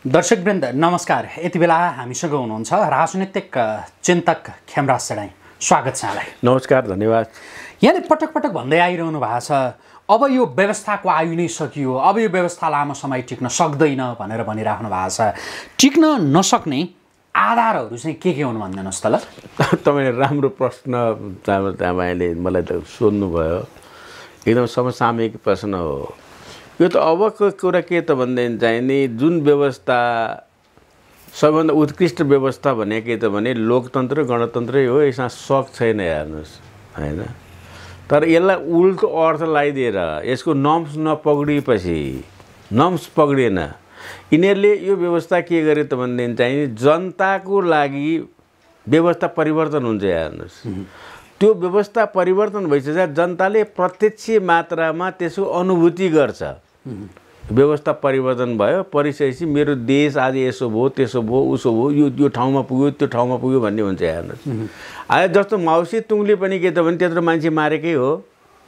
दर्शकवृन्द नमस्कार। यति बेला हामीसँग हुनुहुन्छ राजनीतिक चिन्तक खेमराज सेडाई। स्वागत छ यहाँलाई। नमस्कार, धन्यवाद। यहाँले पटक पटक भन्दै आइरहनु भएको छ अब यो व्यवस्थाको आयु नै सकियो, अब यो व्यवस्था लामो समय टिक्न सक्दैन भनेर भनिराख्नु भएको छ। टिक्न नसक्ने आधारहरू चाहिँ के हुन् भन्दिनुहोस् त ल। तपाईँले राम्रो प्रश्न तपाईँले मलाई त सोध्नुभयो। एकदम समसामयिक प्रश्न हो यो त। अबको कुरा के त भन्दैन चाहिँ नि जुन व्यवस्था सबभन्दा उत्कृष्ट व्यवस्था भने के त भने लोकतन्त्र गणतन्त्रै हो। यसमा शक छैन, हेर्नुहोस् हैन। तर यसलाई उल्टो अर्थ लगाइदिएर यसको नर्म्स नपक्रिएपछि नर्म्स पक्रिएन। यिनीहरूले यो व्यवस्था के गरे त भन्दैन चाहिँ जनताको लागि व्यवस्था परिवर्तन हुन्छ। हेर्नुहोस् त्यो व्यवस्था परिवर्तन भइसक्दा जनताले प्रत्यक्ष मात्रामा त्यसको अनुभूति गर्छ। व्यवस्था परिवर्तन भयो, परिसकेपछि मेरो देश आज यसो भयो, त्यसो भयो, उसो भयो, यो ठाउँमा पुग्यो, त्यो ठाउँमा पुग्यो भन्ने हुन्छ। हेर्नुहोस् आज जस्तो माउसी तुङले पनि के त भने त्यत्रो मान्छे मारेको हो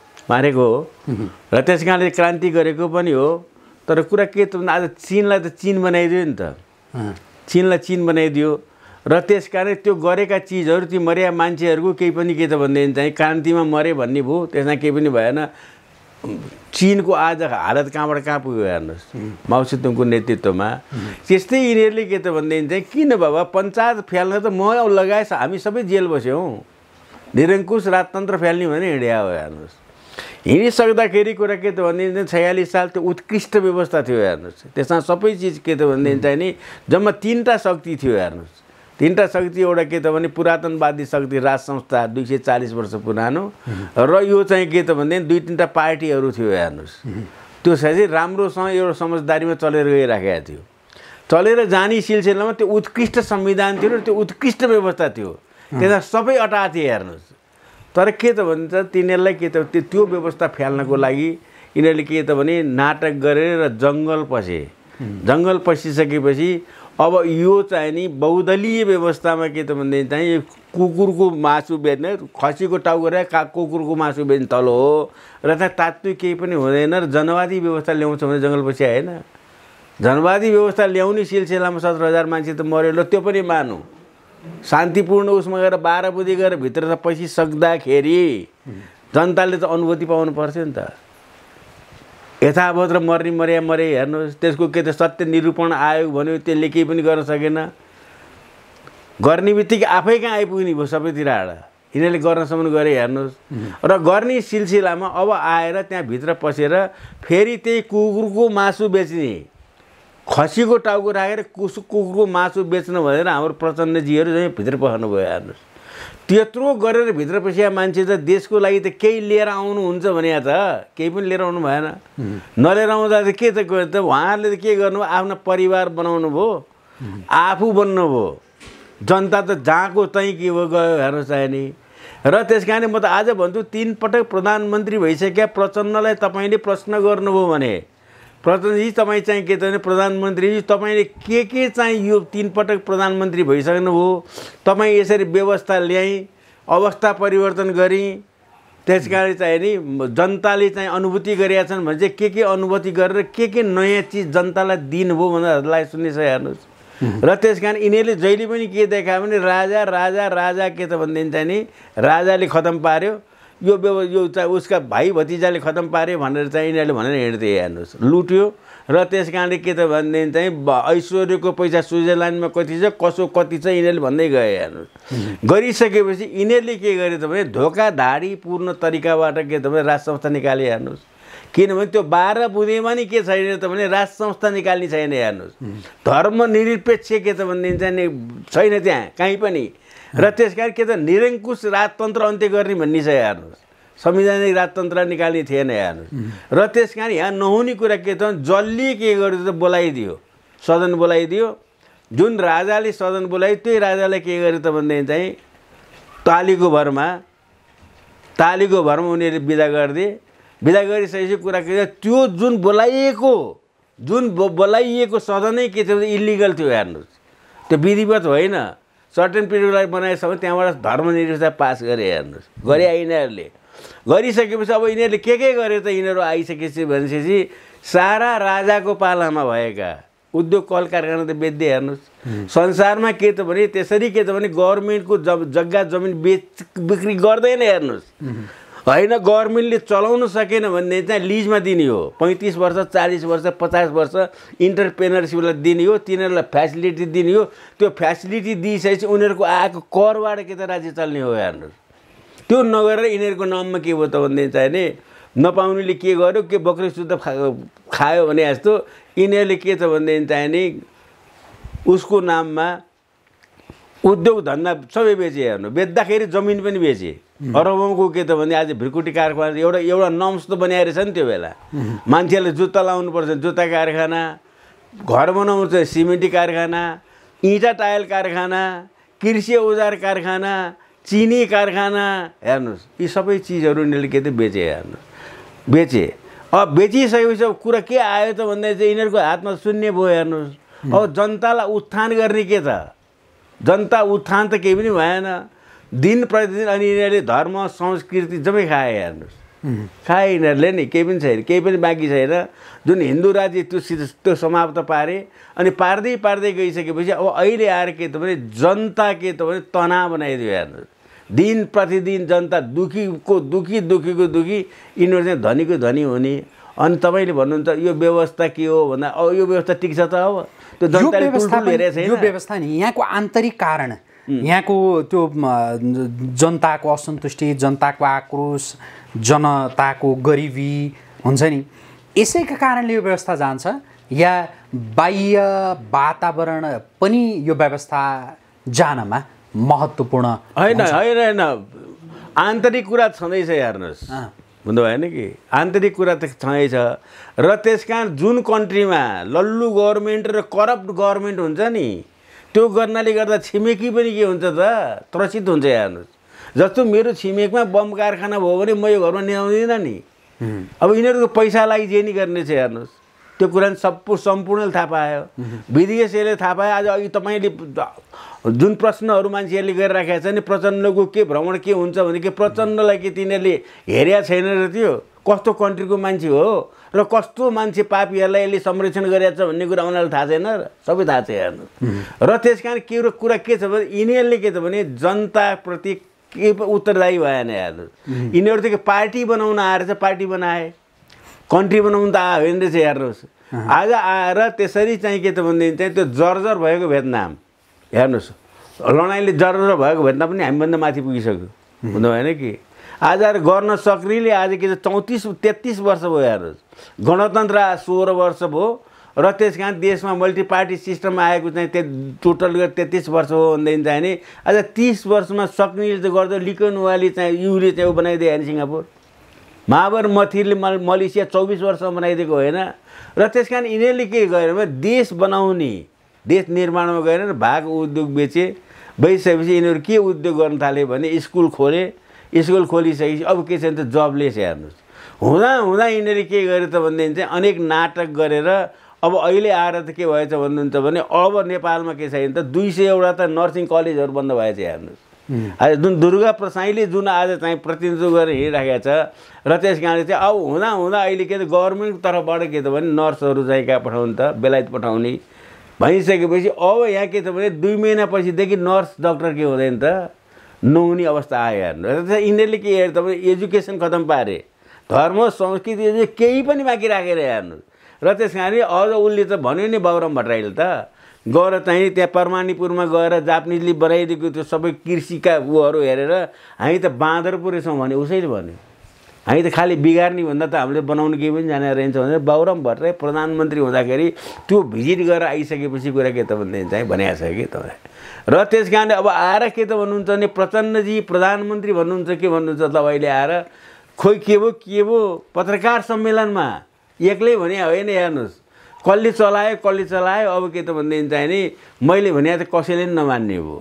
र त्यस कारणले क्रान्ति गरेको पनि हो। तर कुरा के त भने आज चीनलाई त चीन बनाइदियो नि त, चीनलाई चीन बनाइदियो र त्यस कारण त्यो गरेका चिजहरू ती मर्या मान्छेहरूको केही पनि के त भन्दैन चाहिँ क्रान्तिमा मरे भन्ने भयो। त्यसमा केही पनि भएन। चीनको आज हालत कहाँबाट कहाँ पुग्यो हेर्नुहोस् माओसी तुङको नेतृत्वमा। त्यस्तै यिनीहरूले के त भन्दैन चाहिँ किन बाबा पञ्चायत फ्याल्न त म लगाएछ, हामी सबै जेल बस्यौँ। निरङ्कुश राजतन्त्र फ्याल्ने भने हिँड्या हो। हेर्नुहोस् हिँडिसक्दाखेरि कुरा के त भन्दैन 46 साल त्यो उत्कृष्ट व्यवस्था थियो। हेर्नुहोस् त्यसमा सबै चिज के त भन्दैन चाहिँ नि जम्मा 3टा शक्ति थियो। हेर्नुहोस् 3टा शक्ति, एउटा के त भने पुरातनवादी शक्ति राज संस्था 240 वर्ष पुरानो र यो चाहिँ के त भन्दैन 2-3टा पार्टीहरू थियो। हेर्नुहोस् त्यो चाहिँ राम्रोसँग एउटा समझदारीमा चलेर गइराखेको थियो। चलेर जाने सिलसिलामा त्यो उत्कृष्ट संविधान थियो र त्यो उत्कृष्ट व्यवस्था थियो। त्यसमा सबै अटा थिए। हेर्नुहोस् तर के त भन्छ तिनीहरूलाई के त त्यो व्यवस्था फ्याल्नको लागि यिनीहरूले के त भने नाटक गरेर जङ्गल पसे। जङ्गल पसिसकेपछि अब यो चाहिँ नि बहुदलीय व्यवस्थामा के त भन्दैन चाहिँ कुकुरको मासु बेच्ने, खसीको टाउको र कुकुरको मासु बेच्ने तल हो र तात्तु केही पनि हुँदैन र जनवादी व्यवस्था ल्याउँछ भने जङ्गलपछि आएन। जनवादी व्यवस्था ल्याउने सिलसिलामा 17,000 मान्छे त मर्यो ल, त्यो पनि मानौँ। शान्तिपूर्ण उसमा गएर 12 बुझी गएर भित्र त पसिसक्दाखेरि जनताले त अनुभूति पाउनु पर्थ्यो नि त। यथावत र मरे हेर्नुहोस् त्यसको के त सत्य निरूपण आयोग भन्यो, त्यसले केही पनि गर्न सकेन। गर्ने बित्तिकै आफै कहाँ आइपुग्ने भयो सबैतिर आएर। यिनीहरूले गर्नसम्म गरे। हेर्नुहोस् र गर्ने सिलसिलामा अब आएर त्यहाँ भित्र पसेर फेरि त्यही कुकुरको मासु बेच्ने, खसीको टाउको राखेर कुकुरको मासु बेच्न भनेर हाम्रो प्रचण्डजीहरू चाहिँ भित्र पस्नु भयो। हेर्नुहोस् त्यत्रो गरेर भित्र पसिया मान्छे त देशको लागि त केही लिएर आउनुहुन्छ भने त केही पनि लिएर आउनु भएन। नलिएर आउँदा त के त उहाँहरूले त के गर्नु, आफ्नो परिवार बनाउनु भयो, आफू बन्नु भयो। जनता त जहाँको तै के भयो गयो। हेर्नुहोस् चाहिँ नि र त्यस कारण म त आज भन्छु 3 पटक प्रधानमन्त्री भइसक्या प्रचण्डलाई तपाईँले प्रश्न गर्नुभयो भने प्रचण्डजी तपाईँ चाहिँ के त भने प्रधानमन्त्रीजी तपाईँले के चाहिँ यो 3 पटक प्रधानमन्त्री भइसक्नुभयो, तपाईँ यसरी व्यवस्था ल्याई अवस्था परिवर्तन गरी त्यस कारण चाहिँ नि जनताले चाहिँ अनुभूति गरेका छन् भने चाहिँ के अनुभूति गरेर के नयाँ चिज जनतालाई दिनुभयो भनेर सुन्नेछ। हेर्नुहोस् र त्यस कारण यिनीहरूले जहिले पनि के देखायो भने राजा के त भन्दैन चाहिँ नि राजाले खतम पार्यो, यो चाहिँ उसका भाइ भतिजाले खतम पार्यो भनेर चाहिँ यिनीहरूले भनेर हिँड्थे। हेर्नुहोस् लुट्यो र त्यस कारणले के त भन्दैन चाहिँ ऐश्वर्यको पैसा स्विजरल्यान्डमा कति छ कसो कति छ यिनीहरूले भन्दै गए। हेर्नुहोस् गरिसकेपछि यिनीहरूले के गरे त भने धोकाधाडीपूर्ण तरिकाबाट के त भने राज संस्था निकाले। हेर्नुहोस् किनभने त्यो 12 बुँदेमा नि के छैन त भने राज संस्था निकाल्ने छैन। हेर्नुहोस् धर्मनिरपेक्ष के त भन्दिन्छ नि छैन त्यहाँ कहीँ पनि। र त्यसकारण के त निरङ्कुश राजतन्त्र अन्त्य गर्ने भन्ने छ। हेर्नुहोस् संवैधानिक राजतन्त्र निकाल्ने थिएन। हेर्नुहोस् र त्यस कारण यहाँ नहुने कुरा के त जसले के गर्यो त बोलाइदियो, सदन बोलाइदियो। जुन राजाले सदन बोलाइयो त्यही राजालाई के गर्यो त भन्दैन चाहिँ तालीको भरमा उनीहरूले बिदा गरिदिए। बिदा गरिसकेपछि कुरा के त्यो जुन बोलाइएको सदनै के थियो इलिगल थियो। हेर्नुहोस् त्यो विधिवत होइन। सर्टेन पिरियडलाई बनाएसम्म त्यहाँबाट धर्मनिरपेक्षता पास गरे। हेर्नुहोस् गरे यिनीहरूले। गरिसकेपछि अब यिनीहरूले के गरे त यिनीहरू आइसकेपछि भनेपछि सारा राजाको पालामा भएका उद्योग कल कारखाना त बेच्दै हेर्नुहोस्। संसारमा के त भने त्यसरी के त भने गभर्मेन्टको जग्गा जमिन बिक्री गर्दैन हेर्नुहोस्। होइन गभर्मेन्टले चलाउन सकेन भने चाहिँ लिजमा दिने हो, 35 वर्ष 40 वर्ष 50 वर्ष इन्टरप्रेनरसिपलाई दिने हो, तिनीहरूलाई फेसिलिटी दिने हो। त्यो फेसिलिटी दिइसकेपछि उनीहरूको आएको करबाट के त राज्य चल्ने हो हेर्नुहोस्। त्यो नगरेर यिनीहरूको नाममा के भयो त भन्ने चाहिँ नि नपाउनेले के गर्यो, के बकरी शुद्ध खायो भने जस्तो यिनीहरूले के त भन्ने चाहिँ नि उसको नाममा उद्योग धन्दा सबै बेचे हेर्नु। बेच्दाखेरि जमिन पनि बेचे अरबौँको के त भने आज भ्रिकुटी कारखाना एउटा नम्स त बनाएर छ नि त्यो बेला। मान्छेले जुत्ता लाउनुपर्छ जुत्ता कारखाना, घर बनाउनु चाहिँ सिमेन्टी कारखाना, इँटा टायल कारखाना, कृषि औजार कारखाना, चिनी कारखाना हेर्नुहोस्। यी सबै चिजहरू यिनीहरूले के त बेचे हेर्नुहोस्, बेचे। अब बेचिसकेपछि कुरा के आयो त भन्दा चाहिँ यिनीहरूको हातमा शून्य भयो हेर्नुहोस्। अब जनतालाई उत्थान गर्ने के त, जनता उत्थान त केही पनि भएन। दिन प्रतिदिन अनि यिनीहरूले धर्म संस्कृति जम्मै खाए हेर्नुहोस्, खाए यिनीहरूले नि, केही पनि छैन, केही पनि बाँकी छैन। जुन हिन्दू राज्य त्यो समाप्त पारे अनि पार्दै गइसकेपछि अब अहिले आएर के त भने जनता के त भने तनाव बनाइदियो हेर्नुहोस्। दिन प्रतिदिन जनता दुखीको दुखी यिनीहरू चाहिँ धनीको धनी हुने। अनि तपाईँले भन्नुहुन्छ यो व्यवस्था के हो भन्दा अब यो व्यवस्था ठिक छ त। अब त्यो जनताले टुलटुल हेरेको छैन। यो व्यवस्था नि यहाँको आन्तरिक कारण, यहाँको त्यो जनताको असन्तुष्टि, जनताको आक्रोश, जनताको गरिबी हुन्छ नि, यसैका कारणले यो व्यवस्था जान्छ या बाह्य वातावरण पनि यो व्यवस्था जानमा महत्त्वपूर्ण होइन? होइन, आन्तरिक कुरा छँदैछ हेर्नुहोस्, बुझ्नु भएन कि आन्तरिक कुरा त छँदैछ। र त्यस कारण जुन कन्ट्रीमा लल्लु गभर्मेन्ट र करप्ट गभर्मेन्ट हुन्छ नि, त्यो गर्नाले गर्दा छिमेकी पनि के हुन्छ त त्रसित हुन्छ हेर्नुहोस्। जस्तो मेरो छिमेकमा बम कारखाना भयो भने म यो घरमा ल्याउँदिनँ नि। अब यिनीहरूको पैसा लागि जे नि गर्ने छ हेर्नुहोस्। त्यो कुरा सम्पूर्णले थाहा पायो, विदेशीले थाहा पायो। आज अघि तपाईँले जुन प्रश्नहरू मान्छेहरूले गरिराखेका छ नि, प्रचण्डको के भ्रमण के हुन्छ भने के प्रचण्डलाई के तिनीहरूले हेरेका छैन र त्यो कस्तो कन्ट्रीको मान्छे हो र कस्तो मान्छे पापीहरूलाई यसले संरक्षण गरेको छ भन्ने कुरा उनीहरूलाई थाहा छैन र सबै थाहा छ हेर्नु। र त्यस कारण के कुरा के छ भने यिनीहरूले के त भने जनताप्रति के उत्तरदायी भएन हेर्नु। यिनीहरू त पार्टी बनाउन आएर चाहिँ पार्टी बनाए, कन्ट्री बनाउनु त आयो होइन रहेछ हेर्नुहोस्। आज आएर त्यसरी चाहिँ के त भनेदेखि चाहिँ त्यो जर्जर भएको भेटनाम हेर्नुहोस्, लडाइँले जर्जर भएको भेटनाम पनि हामीभन्दा माथि पुगिसक्यो, हुँदो भएन कि। आज आएर गर्न सक्रियले आज के 34-33 वर्ष भयो हेर्नुहोस्, गणतन्त्र 16 वर्ष भयो र त्यस कारण देशमा मल्टी पार्टी सिस्टम आएको चाहिँ टोटल 33 वर्ष हो भन्दाखेरि चाहिँ नि आज 30 वर्षमा सक्नेले चाहिँ गर्दा लिकनवाली चाहिँ युले चाहिँ बनाइदियो होइन सिङ्गापुर, महावर मथिरले मलेसिया 24 वर्षमा बनाइदिएको होइन। र त्यस कारण यिनीहरूले के गरेर देश बनाउने, देश निर्माणमा गएर भाग उद्योग बेचिसकेपछि यिनीहरू के उद्योग गर्न थाले भने स्कुल खोले, स्कुल खोलिसकेपछि अब के छ भने जबलेस हेर्नुहोस्। हुँदा यिनीहरूले के गरे त भनेदेखि चाहिँ अनेक नाटक गरेर अब अहिले आएर त के भएछ भन्नुहुन्छ भने अब नेपालमा के छ भने त 200 वटा त नर्सिङ कलेजहरू बन्द भएछ हेर्नुहोस्। आज जुन दुर्गा प्रसाईले जुन आज चाहिँ प्रतिनिधित्व गरेर हिँडिराखेको छ र त्यस कारणले चाहिँ अब हुँदा अहिले के त गभर्मेन्टको तर्फबाट के त भने नर्सहरू चाहिँ कहाँ पठाउनु त बेलायत पठाउने भइसकेपछि अब यहाँ के त भने 2 महिनापछिदेखि नर्स डाक्टर के हुँदैन त नहुने अवस्था आयो हेर्नु। यिनीहरूले के हेर्नु त एजुकेसन खतम पारे, धर्म संस्कृति केही पनि बाँकी राखेर हेर्नु। र त्यस कारण अझ उसले त भन्यो नि बाबुराम भट्टराईले त गएर चाहिँ त्यहाँ परमानीपुरमा गएर जापानिजले बनाइदिएको त्यो सबै कृषिका उहरू हेरेर हामी त बाँदर पो रहेछौँ भने उसैले भन्यो। हामी त खालि बिगार्ने भन्दा त हामीले बनाउनु केही पनि जानेर रहन्छ भने बाबुराम भट्टराई प्रधानमन्त्री हुँदाखेरि त्यो भिजिट गरेर आइसकेपछि कुरा के त भन्दाखेरि चाहिँ भनेको छ कि तपाईँ। र त्यस कारणले अब आएर के त भन्नुहुन्छ भने प्रचण्डजी प्रधानमन्त्री भन्नुहुन्छ के भन्नुहुन्छ तपाईँले आएर खोइ के भयो पत्रकार सम्मेलनमा एक्लै भने होइन हेर्नुहोस्, कसले चलायो अब के त भन्दाखेरि चाहिँ नि मैले भने त कसैले पनि नमान्ने भयो,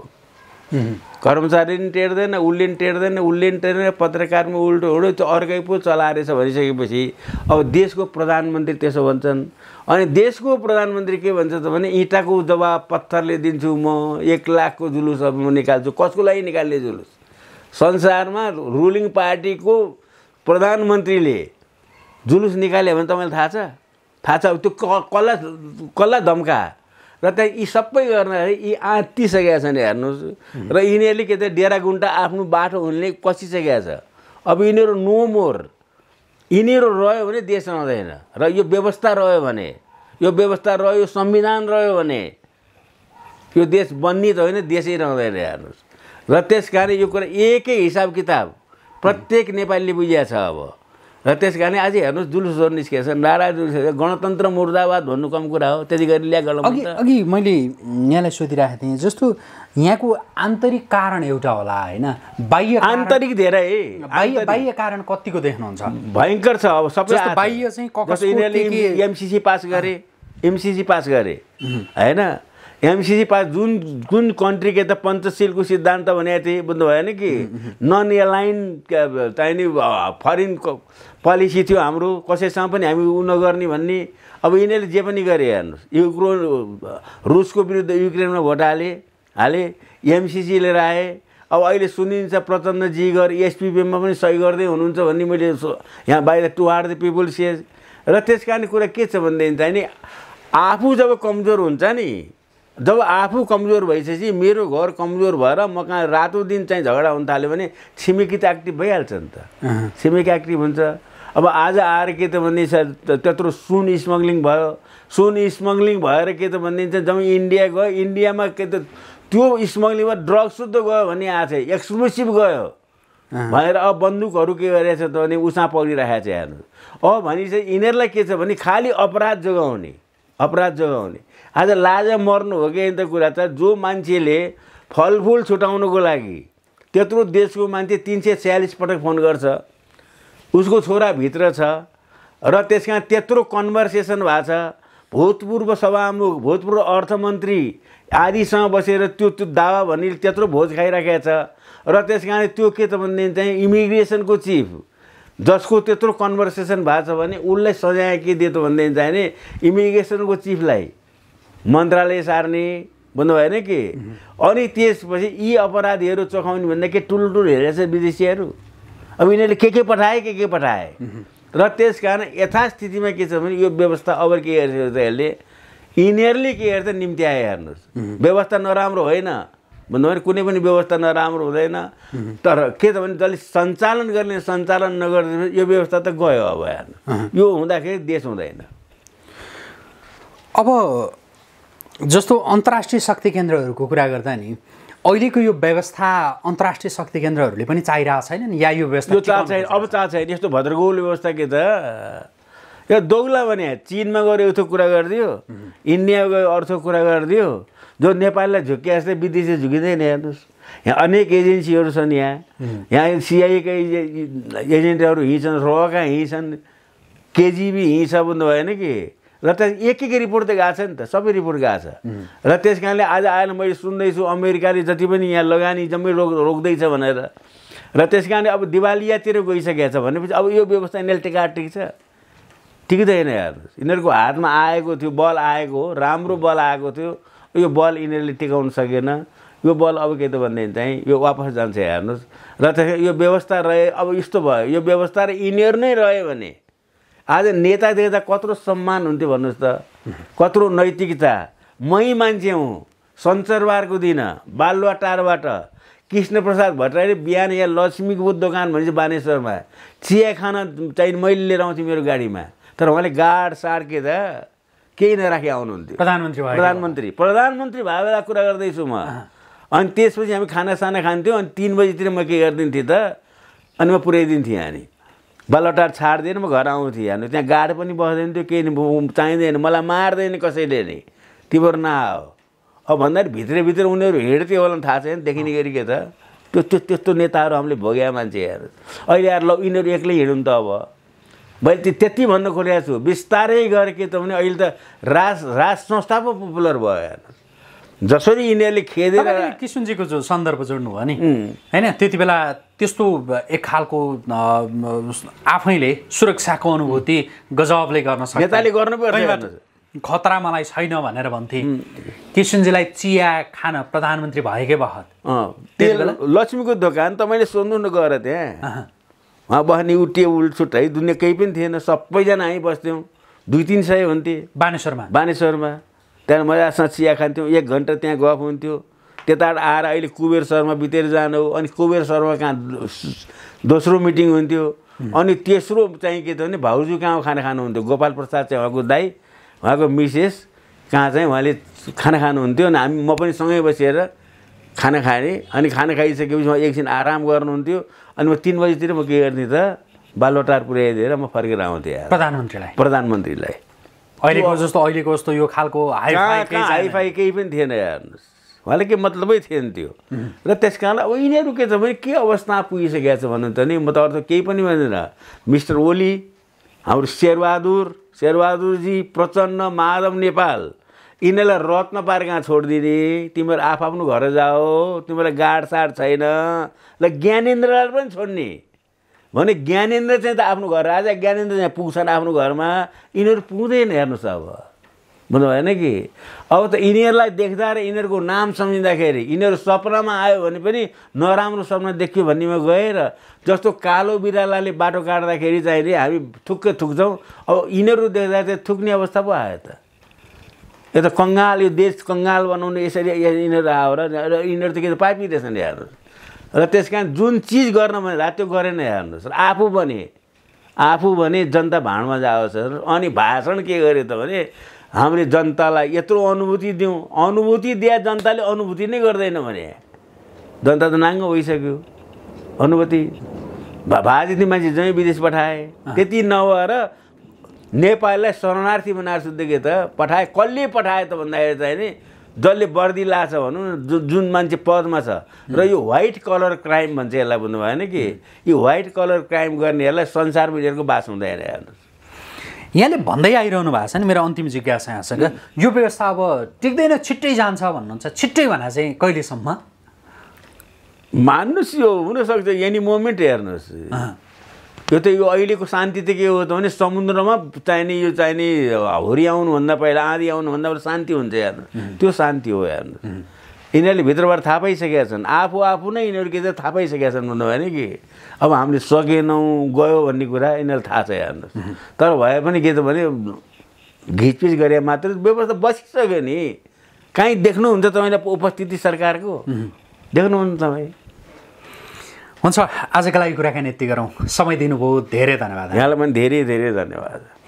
कर्मचारी पनि टेर्दैन, उसले पनि टेर्दैन, पत्रकारमा उल्टो हुँडो त्यो अर्कै पो चलाएछ भनिसकेपछि अब देशको प्रधानमन्त्री त्यसो भन्छन्। अनि देशको प्रधानमन्त्री के भन्छ त भने इँटाको जवाब पत्थरले दिन्छु म, 1 लाखको जुलुस अब म निकाल्छु। कसको लागि निकाल्ने जुलुस? संसारमा रुलिङ पार्टीको प्रधानमन्त्रीले जुलुस निकाल्यो भने तपाईँलाई थाहा छ थाहा छ त्यो कसलाई धम्का र त्यहाँ यी सबै गर्नलाई यी आँटिसकेका छन् हेर्नुहोस् र यिनीहरूले के त डेरा गुन्टा आफ्नो बाटो हुने कसिसकेका छ अब यिनीहरू नो मोर यिनीहरू रह्यो भने देश रहँदैन र यो व्यवस्था रह्यो भने यो व्यवस्था रह्यो संविधान रह्यो भने यो देश बन्ने त होइन देशै रहँदैन हेर्नुहोस् र त्यस कारण यो कुरा एकै हिसाब किताब प्रत्येक नेपालीले बुझिया छ अब र त्यस कारण आज हेर्नुहोस् जुलुसहरू निस्केछ नारा जुलुस गणतन्त्र मुर्दाबाद भन्नु कम कुरा हो त्यति गरी ल्या अघि मैले यहाँलाई सोधिरहेको थिएँ जस्तो यहाँको आन्तरिक कारण एउटा होला होइन बाह्य आन्तरिक धेरै बाह्य कारण कतिको देख्नुहुन्छ भयङ्कर छ अब सबै बाह्य चाहिँ एमसिसी पास गरे होइन एमसिसी पास जुन कन्ट्री के त पञ्चशीलको सिद्धान्त भनेको थिएँ बुझ्नु भएन कि नन एलाइन चाहिने फरेन पोलिसी थियो हाम्रो कसैसँग पनि हामी उ नगर्ने भन्ने अब यिनीहरूले जे पनि गरे हेर्नुहोस् रुसको विरुद्ध युक्रेनमा भोट हाले एमसिसी लिएर आए अब अहिले सुनिन्छ प्रचण्डजी गएर एसपिपीमा पनि सही गर्दै हुनुहुन्छ भन्ने मैले यहाँ बाहिर टुवार्ड द पिपुल सेज र त्यस कारण कुरा के छ भनेदेखि चाहिँ नि आफू जब कमजोर हुन्छ नि जब आफू कमजोर भइसकेपछि मेरो घर कमजोर भएर म कहाँ रातो दिन चाहिँ झगडा हुन थाल्यो भने छिमेकी त एक्टिभ भइहाल्छ नि त छिमेकी एक्टिभ हुन्छ अब आज आएर के त भन्ने त्यत्रो सुन स्मग्लिङ भयो सुन स्मग्लिङ भएर के त भनिदिन्छ जब इन्डिया गयो इन्डियामा के त त्यो स्मग्लिङमा ड्रग्स शुद्ध गयो भन्ने आएको छ एक्सक्लुसिभ गयो भनेर अब बन्दुकहरू के गरेछ त भने उसा पक्रिरहेको छ हेर्नु अब भनिसके यिनीहरूलाई के छ भने खालि अपराध जोगाउने आज लाजा मर्नु हो कि त कुरा त जो मान्छेले फलफुल छुटाउनको लागि त्यत्रो देशको मान्छे 346 पटक फोन गर्छ उसको छोरा भित्र छ र त्यसका त्यत्रो कन्भर्सेसन भएको छ भूतपूर्व सभामुख भूतपूर्व अर्थमन्त्री आदिसँग बसेर त्यो दावा भन्ने त्यत्रो भोज खाइराखेको छ र त्यसकारण त्यो के त भन्ने चाहिँ इमिग्रेसनको चिफ जसको त्यत्रो कन्भर्सेसन भएको छ भने उसलाई सजाय के दियो त भन्दै चाहिँ नि इमिग्रेसनको चिफलाई मन्त्रालय सार्ने भन्नु भएन कि अनि त्यसपछि यी अपराधीहरू चोखाउने भन्दा के ठुल्ठुलो हेरेछ विदेशीहरू अब यिनीहरूले के पठाए र त्यस कारण यथास्थितिमा के छ भने यो व्यवस्था अब के हेर्छ त यसले यिनीहरूले के हेर्छ निम्ति आए हेर्नुहोस् व्यवस्था नराम्रो होइन भन्नु भने कुनै पनि व्यवस्था नराम्रो हुँदैन तर के त भने जसले सञ्चालन गर्ने सञ्चालन नगर्ने यो व्यवस्था त गयो अब हेर्नु यो हुँदाखेरि देश हुँदैन अब जस्तो अन्तर्राष्ट्रिय शक्ति केन्द्रहरूको कुरा गर्दा नि अहिलेको यो व्यवस्था अन्तर्राष्ट्रिय शक्ति केन्द्रहरूले पनि चाहिरहेको छैन नि या यो व्यवस्था छैन अब छैन यस्तो भद्रगोल व्यवस्था के त यो दोगला भने चीनमा गएर एउटा कुरा गरिदियो इन्डिया गयो अर्को कुरा गरिदियो जो नेपाललाई झुके जस्तै विदेशी झुकिँदैन हेर्नुहोस् यहाँ अनेक एजेन्सीहरू छन् यहाँ सिआइएका एजेन्टहरू हिँड्छन् रोका हिँड्छन् केजिबी हिँड्छ भन्नु भएन कि र त्यहाँ एक रिपोर्ट त गएको छ नि त सबै रिपोर्ट गएको छ र त्यस कारणले आज आएर मैले सुन्दैछु अमेरिकाले जति पनि यहाँ लगानी जम्मै रोक्दैछ भनेर र त्यस कारणले अब दिवालियातिर गइसकेको छ भनेपछि अब यो व्यवस्था यिनीहरूले टिक्दैन हेर्नुहोस् यिनीहरूको हातमा आएको थियो बल आएको हो राम्रो बल आएको थियो यो बल यिनीहरूले टिकाउन सकेन यो बल अब के त भन्ने चाहिँ यो वापस जान्छ हेर्नुहोस् र त्यसै यो व्यवस्था रहे अब यस्तो भयो यो व्यवस्था र यिनीहरू नै रह्यो भने आज नेता देख्दा कत्रो सम्मान हुन्थ्यो भन्नुहोस् त कत्रो नैतिकता मै मान्छे हुँ शनिबारको दिन बालुवाटारबाट कृष्णप्रसाद भट्टराईले बिहान यहाँ लक्ष्मीको दोकान भनेपछि बानेश्वरमा चिया खान चाहिँ मैले लिएर आउँथेँ मेरो गाडीमा तर उहाँले गाड साड के त केही नराखी आउनुहुन्थ्यो प्रधानमन्त्री भए बेला कुरा गर्दैछु म अनि त्यसपछि हामी खानासाना खान्थ्यौँ अनि 3 बजीतिर म के गरिदिन्थेँ त अनि म पुर्याइदिन्थेँ अनि बालुवाटार छाड्दिएन म घर आउँथेँ हेर्नु त्यहाँ गाड पनि बस्दैन थियो केही चाहिँदैन मलाई मार्दैन कसैले नै तिम्रो नआओ अब भन्दाखेरि भित्र उनीहरू हिँड्थ्यो होला थाहा छैन देखिने गरी के त त्यस्तो नेताहरू हामीले भोग्या मान्छे हेर्नु अहिले यार ल यिनीहरू एक्लै हिँड्नु त अब मैले त्यति भन्न खोजेको छु बिस्तारै गएर के त भने अहिले त राज संस्था पो पपुलर भयो हेर्नु जसरी यिनीहरूले खेदेर किशुनजीको जो सन्दर्भ जोड्नु भयो नि हैन त्यति बेला त्यस्तो एक खालको आफैले सुरक्षाको अनुभूति गजबले गर्न सक्छ नेताले गर्नुपर्छ खतरा मलाई छैन भनेर भन्थे किशुनजीलाई चिया खान प्रधानमन्त्री भएकै बखत लक्ष्मीको दोकान तपाईँले सोध्नु न गएर त्यहाँ उहाँ बस्ने ऊ टेबुल छुट्टै दुनियाँ केही पनि थिएन सबैजना हामी बस्थ्यौँ 200-300 हुन्थे बानेश्वरमा। त्यहाँ मजासँग चिया खान्थ्यौँ, 1 घन्टा त्यहाँ गफ हुन्थ्यो। त्यताबाट आएर अहिले कुबेर सहरमा बितेर जानु हो, अनि कुबेर सहरमा कहाँ दोस्रो मिटिङ हुन्थ्यो, अनि तेस्रो चाहिँ के त भने भाउजू कहाँ खाना खानुहुन्थ्यो, गोपाल प्रसाद चाहिँ उहाँको दाइ, उहाँको मिसेस कहाँ चाहिँ उहाँले खाना खानुहुन्थ्यो। अनि हामी म पनि सँगै बसेर खाना खाएँ। अनि खाना खाइसकेपछि म एकछिन आराम गर्नुहुन्थ्यो, अनि म 3 बजीतिर म के गर्ने त बालुवाटार पुर्याइदिएर म फर्केर आउँथेँ प्रधानमन्त्रीलाई। अहिलेको जस्तो यो खालको हाइफाई केही पनि थिएन हेर्नुहोस्, उहाँले के मतलबै थिएन त्यो। र त्यस कारण अब यिनीहरू के छ भने के अवस्था पुगिसकेको छ भन्नु त नि, म त अरू त केही पनि भन्दिनँ। मिस्टर ओली, हाम्रो शेरबहादुरजी, प्रचण्ड, माधव नेपाल, यिनीहरूलाई रत्न पार कहाँ छोडिदिने, तिमीहरू आफ्नो घर जाओ, तिमीलाई गाडसाड छैन। ल ज्ञानेन्द्रलाई पनि छोड्ने भने ज्ञानेन्द्र चाहिँ त आफ्नो घर, राजा ज्ञानेन्द्र चाहिँ पुग्छन् आफ्नो घरमा, यिनीहरू पुग्दैन। हेर्नुहोस् अब बुझ्नु भएन कि अब त यिनीहरूलाई देख्दा र यिनीहरूको नाम सम्झिँदाखेरि यिनीहरू सपनामा आयो भने पनि नराम्रो सपना देख्यो भन्नेमा गएर जस्तो कालो बिरालाले बाटो काट्दाखेरि चाहिँ नि हामी थुक्कै थुक्छौँ, अब यिनीहरू देख्दा चाहिँ थुक्ने अवस्था पो आयो त। यो त कङ्गाल, यो देश कङ्गाल बनाउने यसरी यिनीहरू आएर यिनीहरू त के पापी रहेछन् हेर्नुहोस्। र त्यस कारण जुन चिज गर्न भने त्यो गरेन हेर्नुहोस्। र आफू भने जनता भाँडमा जाओस्। अनि भाषण के गर्यो त भने हामीले जनतालाई यत्रो अनुभूति दिउँ, अनुभूति दिए जनताले अनुभूति नै गर्दैन भने जनता त नाङ्गो भइसक्यो। अनुभूति भाजती मान्छे जहीँ विदेश पठाए, त्यति नभएर नेपाललाई शरणार्थी बनाएर सुत्देखि त पठाए। कसले पठाए त भन्दाखेरि चाहिँ नि जसले वर्दी लाछ भनौँ न, जुन मान्छे पदमा छ। र यो व्हाइट कलर क्राइम भन्छ यसलाई, बुझ्नु भएन कि यो व्हाइट कलर क्राइम गर्नेहरूलाई संसारमा यिनीहरूको बास हुँदैन हेर्नुहोस्। यहाँले भन्दै आइरहनु भएको छ नि, मेरो अन्तिम जिज्ञासा यहाँ छ, यो व्यवस्था अब टिक्दैन, छिट्टै जान्छ भन्नुहुन्छ। छिट्टै भन्दा चाहिँ कहिलेसम्म मान्नुहोस्? यो हुनसक्छ एनी मोमेन्ट हेर्नुहोस्। यो त यो अहिलेको शान्ति त के हो त भने समुद्रमा चाहिने यो चाहिने हुरी आउनुभन्दा पहिला, आँधी आउनुभन्दा पहिला शान्ति हुन्छ हेर्नु, त्यो शान्ति हो हेर्नु। यिनीहरूले भित्रबाट थाहा पाइसकेका छन्, आफू नै यिनीहरू के त थाहा पाइसकेका छन् भन्नु भएन कि अब हामीले सकेनौँ गयो भन्ने कुरा यिनीहरूलाई थाहा छ हेर्नुहोस्। तर भए पनि के त भने घिचपिच गरे मात्र व्यवस्था बसिसक्यो नि। कहीँ देख्नुहुन्छ तपाईँलाई उपस्थिति सरकारको? देख्नुहुन्छ तपाईँ? हुन्छ, आजका लागि कुराकानी यति गरौँ। समय दिनुभयो, धेरै धन्यवाद। यहाँलाई पनि धेरै धेरै धन्यवाद।